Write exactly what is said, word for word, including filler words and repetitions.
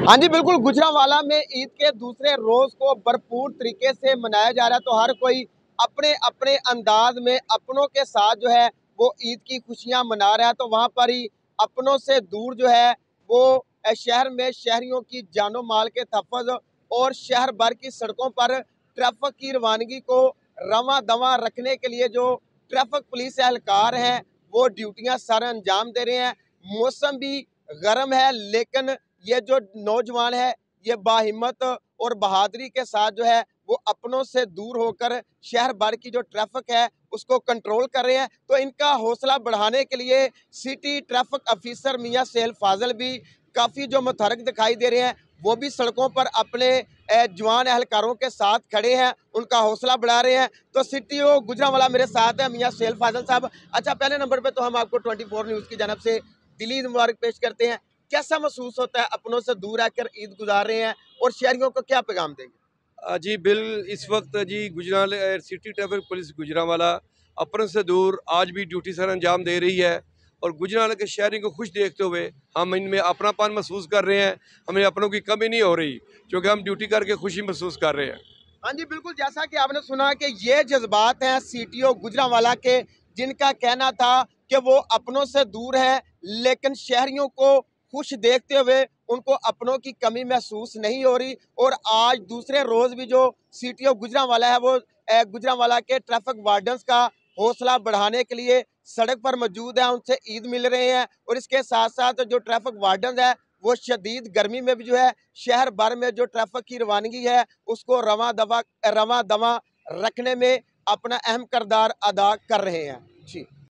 हाँ जी, बिल्कुल। गुजरांवाला में ईद के दूसरे रोज को भरपूर तरीके से मनाया जा रहा है, तो हर कोई अपने अपने अंदाज में अपनों के साथ जो है वो ईद की खुशियां मना रहा है। तो वहां पर ही अपनों से दूर जो है वो शहर में शहरियों की जानो माल के तहफ़्फ़ुज़ और शहर भर की सड़कों पर ट्रैफिक की रवानगी को रवां दवां रखने के लिए जो ट्रैफिक पुलिस एहलकार हैं वो ड्यूटियां सर अंजाम दे रहे हैं। मौसम भी गर्म है, लेकिन ये जो नौजवान है ये बाहिम्मत और बहादुरी के साथ जो है वो अपनों से दूर होकर शहर भर की जो ट्रैफिक है उसको कंट्रोल कर रहे हैं। तो इनका हौसला बढ़ाने के लिए सिटी ट्रैफिक ऑफिसर मियां सेल फाजल भी काफ़ी जो मुतहरक दिखाई दे रहे हैं, वो भी सड़कों पर अपने जवान एहलकारों के साथ खड़े हैं, उनका हौसला बढ़ा रहे हैं। तो सिटी ओ गुजरांवाला मेरे साथ है मियां सेल फाजल साहब। अच्छा, पहले नंबर पर तो हम आपको ट्वेंटी फोर न्यूज़ की जानब से दिली मुबारक पेश करते हैं। कैसा महसूस होता है अपनों से दूर आकर ईद गुजार रहे हैं और शहरियों को क्या पैगाम देंगे? अ, जी बिल इस वक्त जी गुजराल सिटी ट्रैफिक पुलिस गुजरांवाला अपनों से दूर आज भी ड्यूटी सर अंजाम दे रही है और गुजरांवाला के शहरी को खुश देखते हुए हम इनमें अपनापन महसूस कर रहे हैं। हमें अपनों की कमी नहीं हो रही क्योंकि हम ड्यूटी करके खुशी महसूस कर रहे हैं। हाँ जी, बिल्कुल। जैसा कि आपने सुना कि ये जज्बात हैं सीटीओ गुजरांवाला के, जिनका कहना था कि वो अपनों से दूर है लेकिन शहरियों को खुश देखते हुए उनको अपनों की कमी महसूस नहीं हो रही। और आज दूसरे रोज भी जो सीटीओ गुजरांवाला है वो गुजरांवाला के ट्रैफिक वार्डन्स का हौसला बढ़ाने के लिए सड़क पर मौजूद है, उनसे ईद मिल रहे हैं। और इसके साथ साथ जो ट्रैफिक वार्डन है वो शदीद गर्मी में भी जो है शहर भर में जो ट्रैफिक की रवानगी है उसको रवां दवा रवां दवा रखने में अपना अहम किरदार अदा कर रहे हैं। जी।